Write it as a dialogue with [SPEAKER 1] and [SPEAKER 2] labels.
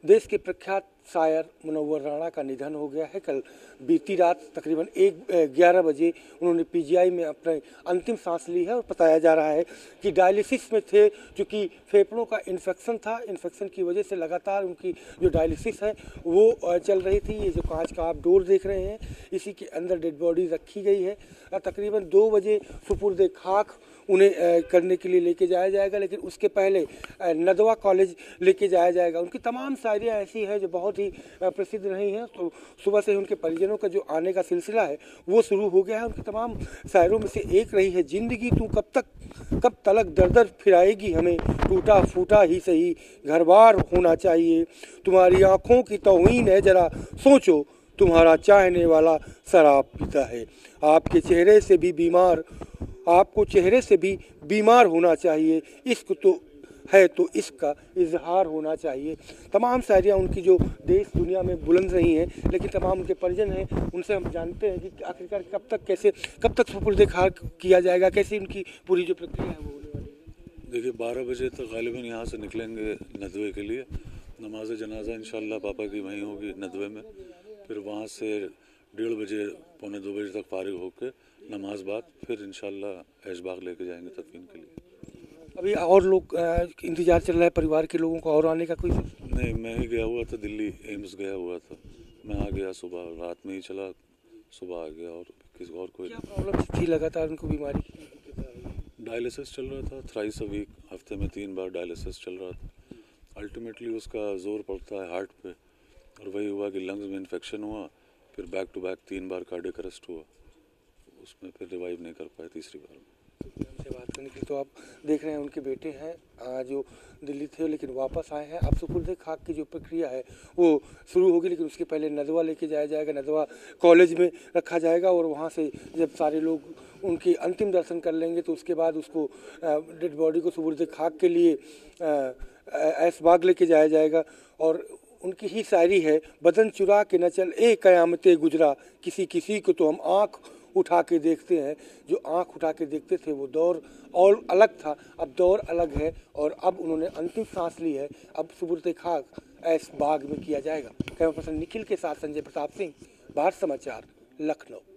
[SPEAKER 1] देश के प्रख्यात शायर मुनव्वर राणा का निधन हो गया है। कल बीती रात तकरीबन 11 बजे उन्होंने पीजीआई में अपने अंतिम सांस ली है और बताया जा रहा है कि डायलिसिस में थे, क्योंकि फेफड़ों का इन्फेक्शन था। इन्फेक्शन की वजह से लगातार उनकी जो डायलिसिस है वो चल रही थी। ये जो कांच का आप डोर देख रहे हैं, इसी के अंदर डेड बॉडी रखी गई है। तकरीबन 2 बजे सुपुर्द खाक उन्हें करने के लिए लेके जाया जाएगा, लेकिन उसके पहले नदवा कॉलेज लेके जाया जाएगा। उनकी तमाम शायरियाँ ऐसी हैं जो बहुत ही प्रसिद्ध रही हैं। तो सुबह से उनके परिजनों का जो आने का सिलसिला है वो शुरू हो गया है। उनकी तमाम शायरों में से एक रही है, जिंदगी तू कब तलक दर दर फिराएगी हमें, टूटा फूटा ही सही घर बार होना चाहिए, तुम्हारी आँखों की तौहीन है जरा सोचो, तुम्हारा चाहने वाला शराब पीता है, आपके चेहरे से भी बीमार, आपको चेहरे से भी बीमार होना चाहिए, इश्क तो है तो इसका इजहार होना चाहिए। तमाम शायरियाँ उनकी जो देश दुनिया में बुलंद रही हैं, लेकिन तमाम उनके परिजन हैं, उनसे हम जानते हैं कि आखिरकार कब तक सुपुर्द खाक किया जाएगा, कैसी उनकी पूरी जो प्रक्रिया है वो होने वाली है।
[SPEAKER 2] देखिए 12 बजे तक गालिबन यहाँ से निकलेंगे नदवे के लिए। नमाज जनाजा इंशाल्लाह पापा की वहीं होगी नदवे में। फिर वहाँ से 1:30 बजे पौने 2 बजे तक फारिग होकर नमाज बाद फिर इंशाल्लाह ऐशबाग लेके जाएंगे तदफीन के लिए।
[SPEAKER 1] अभी और लोग इंतजार चल रहा है परिवार के लोगों को और आने का कोई?
[SPEAKER 2] नहीं, मैं ही गया हुआ था, दिल्ली एम्स गया हुआ था। मैं आ गया सुबह, रात में ही चला, सुबह आ गया। और किसी और कोई
[SPEAKER 1] क्या प्रॉब्लम थी लगातार उनको बीमारी?
[SPEAKER 2] डायलिसिस चल रहा था, थ्राइस अ वीक, हफ्ते में 3 बार डायलिसिस चल रहा था। अल्टीमेटली उसका जोर पड़ता है हार्ट पे, और वही हुआ कि लंग्स में इन्फेक्शन हुआ, फिर बैक टू बैक 3 बार कार्डियक अरेस्ट हुआ, उसमें फिर रिवाइव नहीं कर पाए तीसरी बार में।
[SPEAKER 1] से बात करने के लिए तो आप देख रहे हैं उनके बेटे हैं जो दिल्ली थे लेकिन वापस आए हैं। अब सुपुर्द खाक की जो प्रक्रिया है वो शुरू होगी, लेकिन उसके पहले नदवा लेके जाया जाएगा, नदवा कॉलेज में रखा जाएगा। और वहाँ से जब सारे लोग उनके अंतिम दर्शन कर लेंगे तो उसके बाद उसको डेड बॉडी को सुपुर्द खाक के लिए ऐशबाग लेके जाया जाएगा। और उनकी ही शायरी है, बदन चुरा के न चल ए क़यामते गुजरा, किसी को तो हम आँख उठा के देखते हैं। जो आंख उठा के देखते थे वो दौर और अलग था, अब दौर अलग है और अब उन्होंने अंतिम सांस ली है। अब सुपुर्द खाक ऐशबाग में किया जाएगा। कैमरा पर्सन निखिल के साथ संजय प्रताप सिंह, भारत समाचार, लखनऊ।